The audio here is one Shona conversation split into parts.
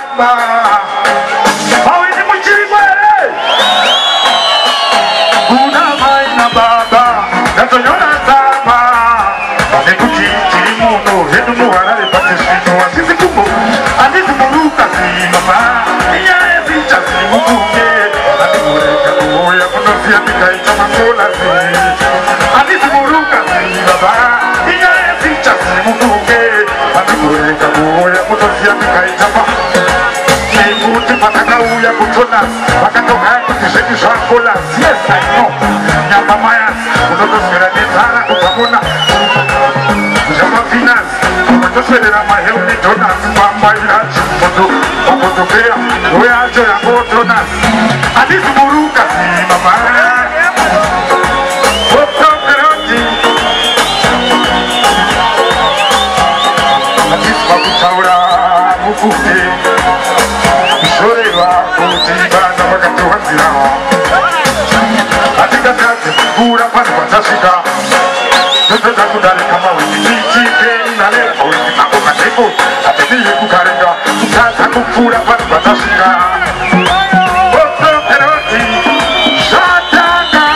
zamba Bawe ni mchiri mwere Kuna mai na baba Natonyona zamba Nekuti chiri muno Hedu muharare pate shino Asisi kumbo Asisi muruka zimama Iya ezicha zimukunge Atimureka kuhoya Kunosia mikaita makola zi Asisi muruka zimama Iya ezicha zimukunge Atimureka kuhoya Kunosia mikaita makola Nekuti patakauya kutona Pakatoka kutisheki zvakola Yes I know Nyamba maya Unotoswera netara kutamona Jama finance Unotoswera maheu ni donuts Mamba ilachi Wakotokea Uwe ajo ya go donuts Adisi muruka si mama Otokeroti Adisi wakutaura Mukuke Shoreva Kutibana wakatuhazira Atika kati Kura pani patashika Ndoza kudari kama Nichike inale Oiki mako kateko Atebile kukarenga Kutata kufura pani patashika Oto keroti Shataka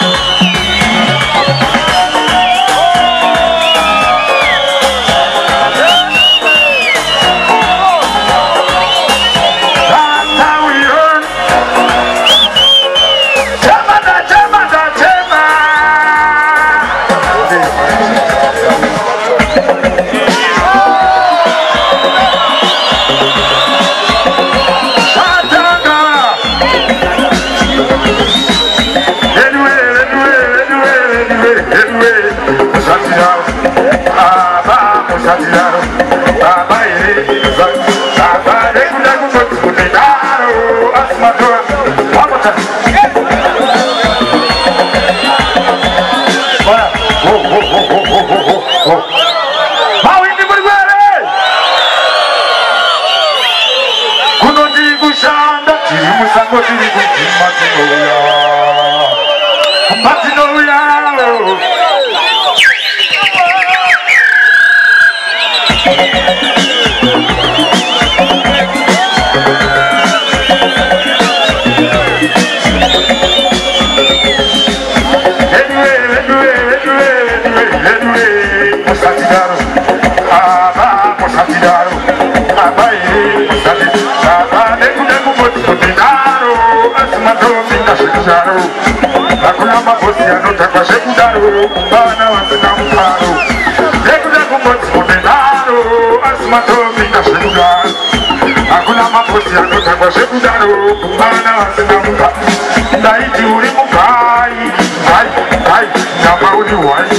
Hakuna mabosi anotaka shekudaro Bana wasina mparo Nekuja kumbozi kumenaro Asmatomi na shekudaro Hakuna mabosi anotaka shekudaro Bana wasina mparo Ndaiti uri mukai Kai Nama uri wai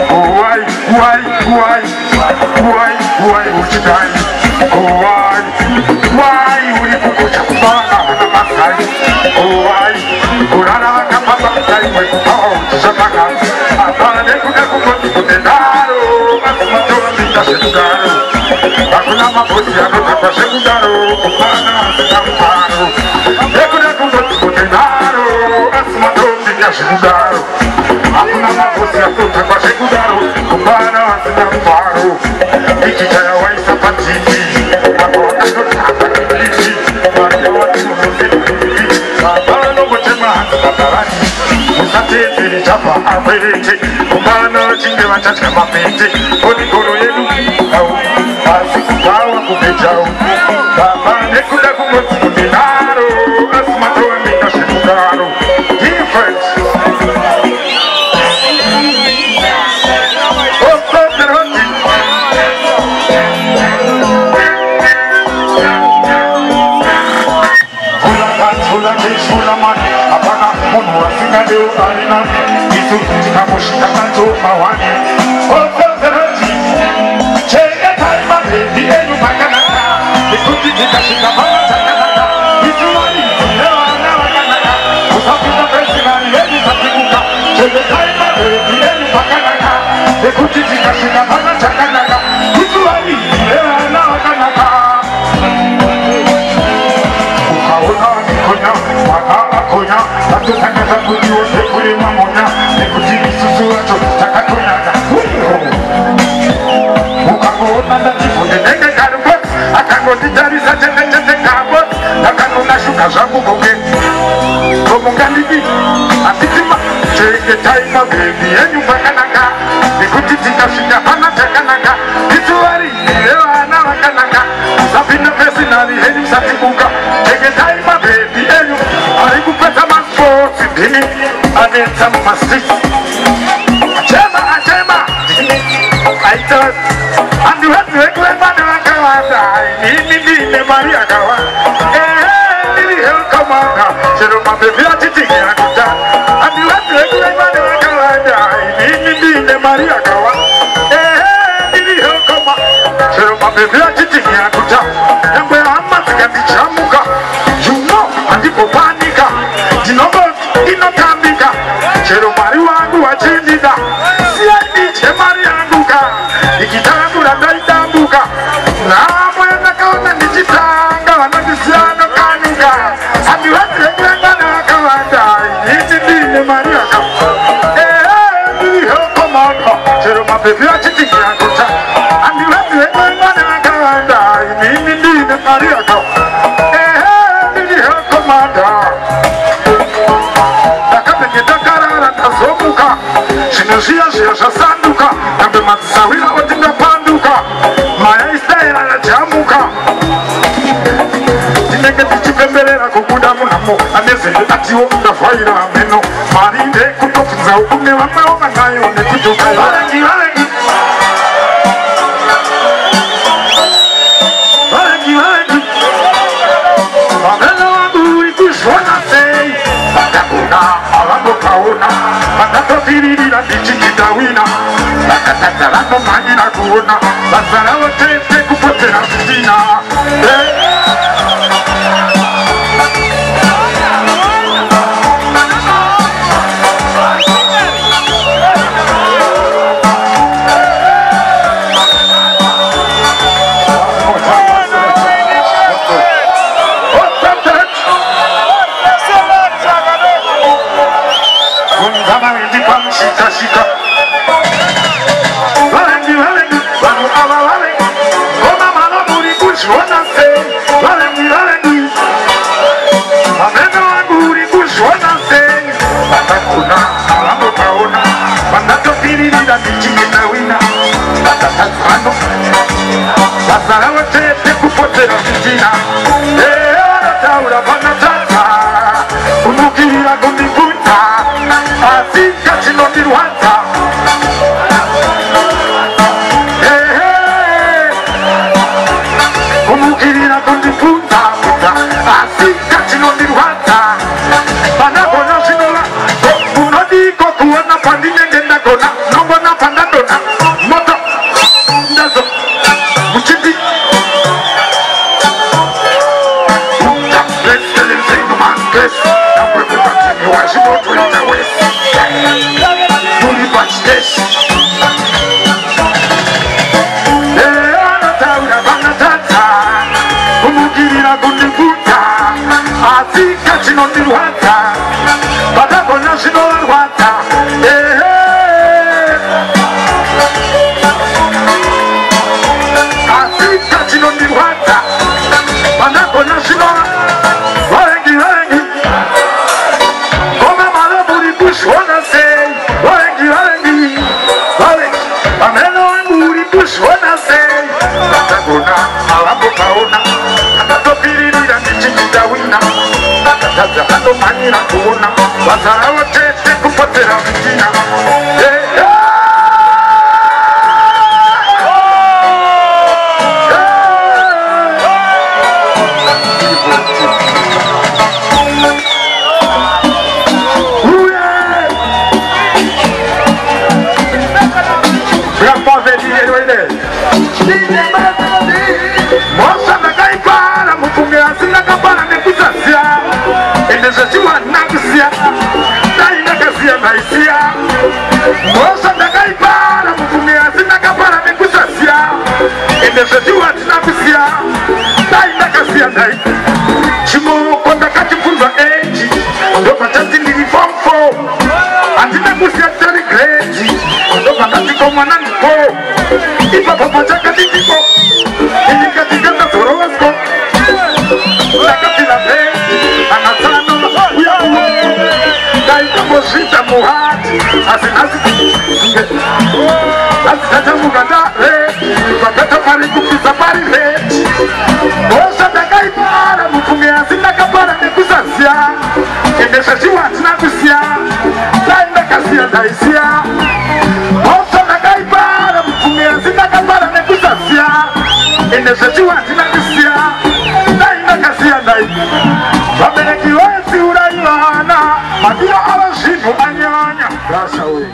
Uwai uchitai Uwai uri kukucha kubana Hana makai Uwai Kurana wakapapa Kai mwekupao Shataka Apana nekuja kumbozi kumenaro Asmatomi na shekudaro Hakuna mabosi anotaka shekudaro Bana wasina mparo Nekuja kumbozi kumenaro Asmatomi na shekudaro Hakuna mabosi anotaka shekudaro Bana wasina mparo Ikichaya waisa patiti Akona kutaka kipiti Maria watu muziki Abano mutema hata katarani Musatezi chapa amerete Kumana chinge wachacha mapete Koni kono yenu au Asiku kawa kumejao Baba nekuda kumozi kuminaro Asmato amina shekudaro Difference I can't go to Ari heri satibuka Take time my baby Eyo Ari kupeta man sports Dini Aneta mastic Achema Achema I thought And you have to reclaim Madara Kawanda Nini Maria Kawa Nini Hell Kamanda Shiro my baby Atiti Yakuta And you have to reclaim Madara Kawanda Nini Maria Kawa Nini Hell Kamanda Shiro my baby Atiti Yakuta And where I'm at the Chamuka You know and you panika Dinobo Inokambika Shiro Mariwangu Wachindida CID Chemarianguka Ikitanguka Daitambuka Namo Yanakaona Nijitanga Wanadisiano Kanuka And you have to reclaim Madara Kawanda Nini Maria Kawa Nini Hell Kamanda Shiro my baby Atiti Yakuta And you have to reclaim Madara Kawanda Nini Maria Kawa Nini Hell Kamanda Nakapengetakara Tazomuka Shinoshia Sanduka Nambe Matsawila Watinga Panduka Maya Istaira na Jamuka Tinenge Tichipembelera Kukuda Munamo Aneze Atiwo Ndafaira Meno Marinde Kutofunza Ukume Wamaoma Nayo Nekutuka Valengi Valengi Valengi Valengi Vameno wangu ikushwana sei Bakakuna Alambo kaona Bakato Tiririra Dichikidawina Bakatatarano Magina kuona Basara Wote Kupotera Fitina Shika shika Valengi Valengi Vanu Ava Valengi Koma Mano Muri Kushwana Se Valengi Valengi Mameno Anguri Kushwana Se Batakuna Alambo Kaona Banato Tiririra Dichikita Wina Batatazano Basarawa Tete Kupotera Fitina Taura Banatata Unukira Gundipunta Asika Chinotirwanta Unukira Gundipunta Asika Chinotirwanta Banabona Shinola Unodi Kokuana Pandine Genda Gona Nobona Pandadona Moto Ndazo Muchiti Let's get in the man, let's continue. I should not wait away. Fully watch this. Banatata, Umukira Gundiputa, Asika Chinotirwanta, Badabo National Wata, Asika Chinotirwanta, Badabo National. Valengi Valengi Koma Malaburi Kushwana Say Valengi Valengi Valengi Ameno Anguri Kushwana Say Batakuna Alambo Kaona Akato Piririra Nichikita Wina Akataza Hando Manira Kuona Basarawa Tete Kupotera Fitina Mosa Nagaipara Mupunga Sinakapana Nekusasia and there's a Chua Nakusia Nainakasia Naisia Mosa Nagaipara Mupunga Sinakapana Nekusasia and there's a Chua Nakusia Nainakasia Nai Chimo Kondakati Pulva Age Dopatati in form 4 and in the Musia Terry Grade Dopatati Command 4 If a Papa Jacatico Indicatiga Torosco Lacapilla Bay Anatano we are Daika Mosita Muhat as Tata Mugada Patata Pariku Safari Mosa sechiwa tina kusia lainda kasia daisia oso nakaibara mtumia sitakabara nekusasia ende sechiwa tina kusia lainda kasia dai wabeleki wezi urailana madia awashinu anyanya rasa we